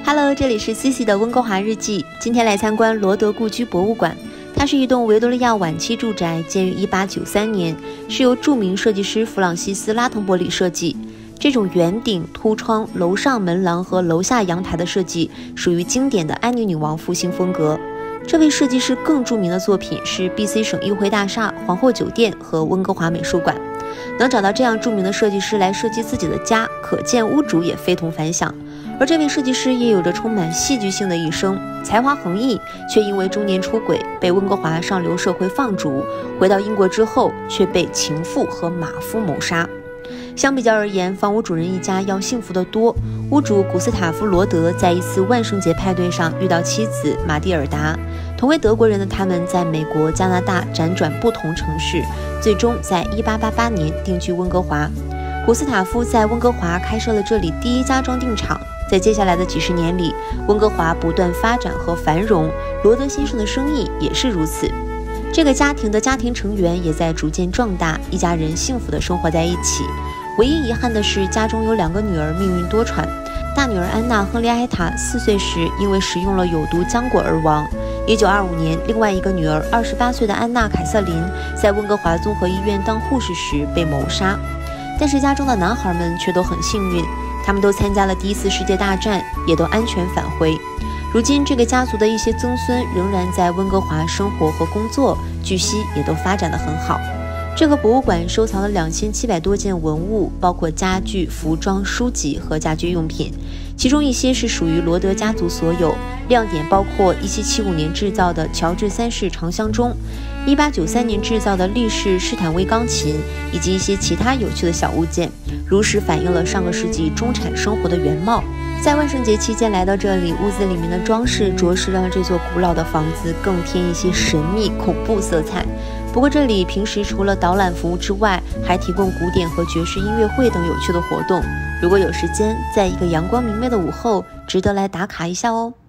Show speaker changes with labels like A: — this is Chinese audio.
A: Hello， 这里是 Cici 的温哥华日记。今天来参观罗德故居博物馆。它是一栋维多利亚晚期住宅，建于1893年，是由著名设计师弗朗西斯·拉滕伯里设计。这种圆顶、凸窗、楼上门廊和楼下阳台的设计，属于经典的安妮女王复兴风格。这位设计师更著名的作品是 BC 省议会大厦、皇后酒店和温哥华美术馆。能找到这样著名的设计师来设计自己的家，可见屋主也非同凡响。而这位设计师也有着充满戏剧性的一生，才华横溢，却因为中年出轨被温哥华上流社会放逐，回到英国之后却被情妇和马夫谋杀。相比较而言，房屋主人一家要幸福得多。屋主古斯塔夫·罗德在一次万圣节派对上遇到妻子玛蒂尔达，同为德国人的他们在美国、加拿大辗转不同城市，最终在1888年定居温哥华。古斯塔夫在温哥华开设了这里第一家装订厂。在接下来的几十年里，温哥华不断发展和繁荣，罗德先生的生意也是如此。这个家庭的家庭成员也在逐渐壮大，一家人幸福地生活在一起。唯一遗憾的是，家中有2个女儿命运多舛。大女儿安娜·亨利埃塔4岁时因为食用了有毒浆果而亡。1925年，另外一个女儿28岁的安娜·凯瑟琳在温哥华综合医院当护士时被谋杀。但是家中的男孩们却都很幸运，他们都参加了第1次世界大战，也都安全返回。如今这个家族的一些曾孙仍然在温哥华生活和工作，据悉也都发展得很好。这个博物馆收藏了2700多件文物，包括家具、服装、书籍和家居用品，其中一些是属于罗德家族所有。亮点包括1775年制造的乔治3世长香钟，1893年制造的立式施坦威钢琴，以及一些其他有趣的小物件，如实反映了上个世纪中产生活的原貌。在万圣节期间来到这里，屋子里面的装饰着实让这座古老的房子更添一些神秘恐怖色彩。不过这里平时除了导览服务之外，还提供古典和爵士音乐会等有趣的活动。如果有时间，在一个阳光明媚的午后，值得来打卡一下哦。